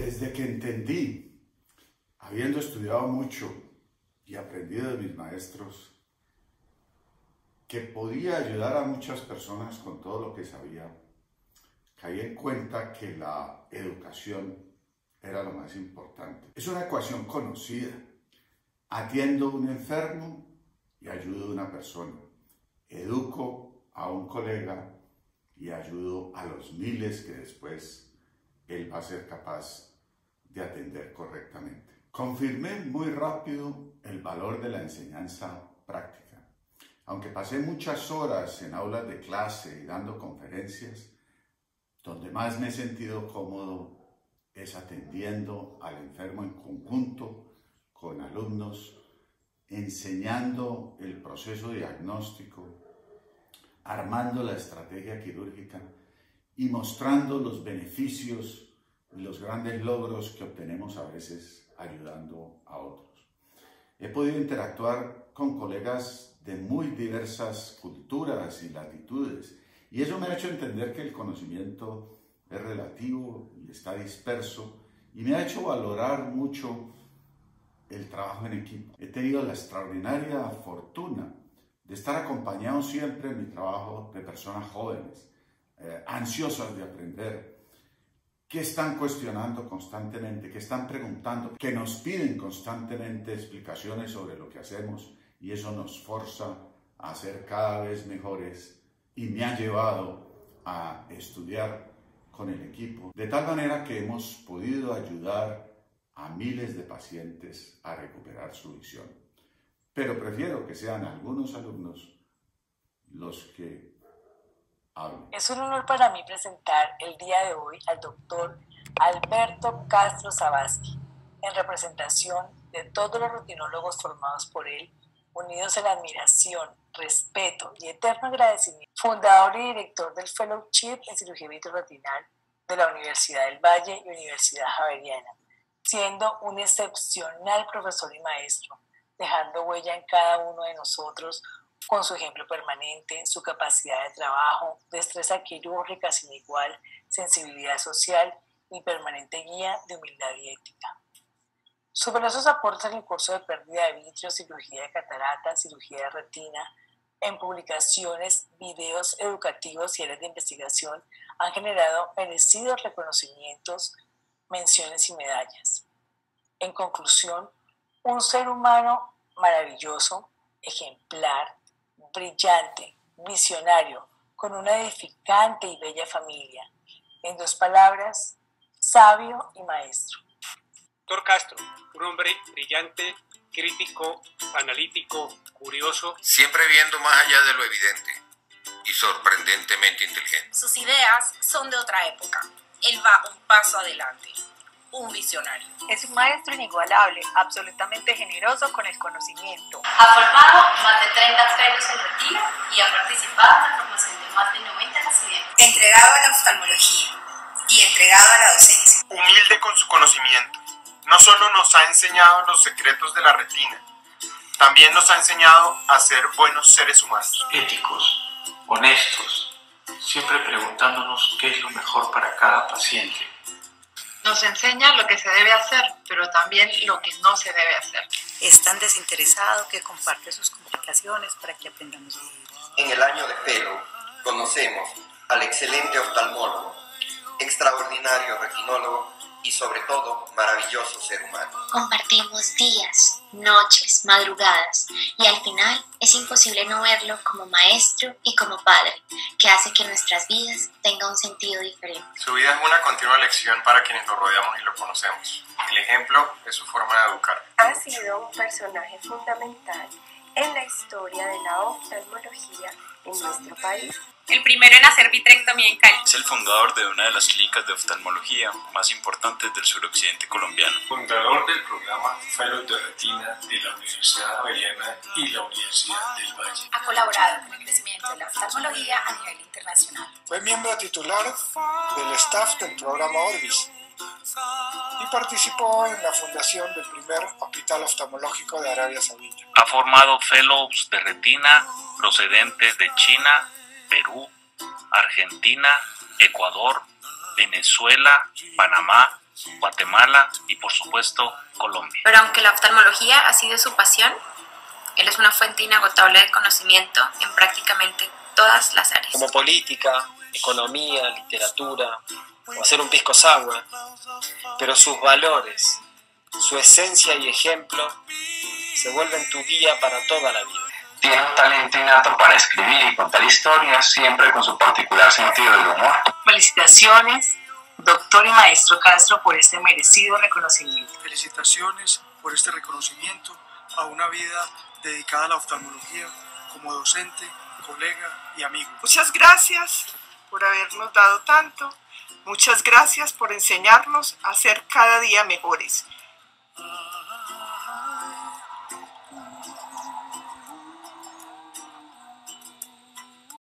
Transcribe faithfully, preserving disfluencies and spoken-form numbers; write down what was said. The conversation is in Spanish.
Desde que entendí, habiendo estudiado mucho y aprendido de mis maestros, que podía ayudar a muchas personas con todo lo que sabía, caí en cuenta que la educación era lo más importante. Es una ecuación conocida. Atiendo a un enfermo y ayudo a una persona. Educo a un colega y ayudo a los miles que después él va a ser capaz de atender correctamente. Confirmé muy rápido el valor de la enseñanza práctica. Aunque pasé muchas horas en aulas de clase y dando conferencias, donde más me he sentido cómodo es atendiendo al enfermo en conjunto con alumnos, enseñando el proceso diagnóstico, armando la estrategia quirúrgica y mostrando los beneficios y los grandes logros que obtenemos a veces ayudando a otros. He podido interactuar con colegas de muy diversas culturas y latitudes, y eso me ha hecho entender que el conocimiento es relativo y está disperso, y me ha hecho valorar mucho el trabajo en equipo. He tenido la extraordinaria fortuna de estar acompañado siempre en mi trabajo de personas jóvenes, eh, ansiosas de aprender, que están cuestionando constantemente, que están preguntando, que nos piden constantemente explicaciones sobre lo que hacemos, y eso nos forza a ser cada vez mejores, y me ha llevado a estudiar con el equipo, de tal manera que hemos podido ayudar a miles de pacientes a recuperar su visión. Pero prefiero que sean algunos alumnos los que hablen. Es un honor para mí presentar el día de hoy al doctor Alberto Castro Zabasky, en representación de todos los rutinólogos formados por él, unidos en la admiración, respeto y eterno agradecimiento, fundador y director del Fellowship en Cirugía Vitreoretinal de la Universidad del Valle y Universidad Javeriana, siendo un excepcional profesor y maestro, dejando huella en cada uno de nosotros con su ejemplo permanente, su capacidad de trabajo, destreza quirúrgica sin igual, sensibilidad social y permanente guía de humildad y ética. Sus valiosos aportes en el curso de pérdida de vitrio, cirugía de catarata, cirugía de retina, en publicaciones, videos educativos y áreas de investigación han generado merecidos reconocimientos, menciones y medallas. En conclusión, un ser humano maravilloso, ejemplar, brillante, visionario, con una edificante y bella familia. En dos palabras, sabio y maestro. Doctor Castro, un hombre brillante, crítico, analítico, curioso. Siempre viendo más allá de lo evidente y sorprendentemente inteligente. Sus ideas son de otra época. Él va un paso adelante. Un visionario. Es un maestro inigualable, absolutamente generoso con el conocimiento. Ha formado más de treinta expertos en retina y ha participado en la formación de más de noventa residentes. Entregado a la oftalmología y entregado a la docencia. Humilde con su conocimiento. No solo nos ha enseñado los secretos de la retina, también nos ha enseñado a ser buenos seres humanos. Éticos, honestos, siempre preguntándonos qué es lo mejor para cada paciente. Nos enseña lo que se debe hacer, pero también lo que no se debe hacer. Es tan desinteresado que comparte sus complicaciones para que aprendamos de él. En el año de Fellow conocemos al excelente oftalmólogo, extraordinario retinólogo y sobre todo maravilloso ser humano. Compartimos días, noches, madrugadas y al final es imposible no verlo como maestro y como padre, que hace que nuestras vidas tengan un sentido diferente. Su vida es una continua lección para quienes lo rodeamos y lo conocemos. El ejemplo es su forma de educar. Ha sido un personaje fundamental en la historia de la oftalmología en nuestro país. El primero en hacer vitrectomía en Cali. Es el fundador de una de las clínicas de oftalmología más importantes del suroccidente colombiano. Fundador del programa Fellow de Retina de la Universidad Javeriana y la Universidad del Valle. Ha colaborado con el crecimiento de la oftalmología a nivel internacional. Fue miembro titular del staff del programa Orbis y participó en la fundación del primer hospital oftalmológico de Arabia Saudita. Ha formado fellows de retina procedentes de China, Perú, Argentina, Ecuador, Venezuela, Panamá, Guatemala y por supuesto Colombia. Pero aunque la oftalmología ha sido su pasión, él es una fuente inagotable de conocimiento en prácticamente todas las áreas. Como política, economía, literatura o hacer un pisco sour, pero sus valores, su esencia y ejemplo se vuelven tu guía para toda la vida. Tiene un talento innato para escribir y contar historias, siempre con su particular sentido del humor. Felicitaciones, doctor y maestro Castro, por este merecido reconocimiento. Felicitaciones por este reconocimiento a una vida dedicada a la oftalmología como docente, colega y amigo. Muchas gracias por habernos dado tanto. Muchas gracias por enseñarnos a ser cada día mejores.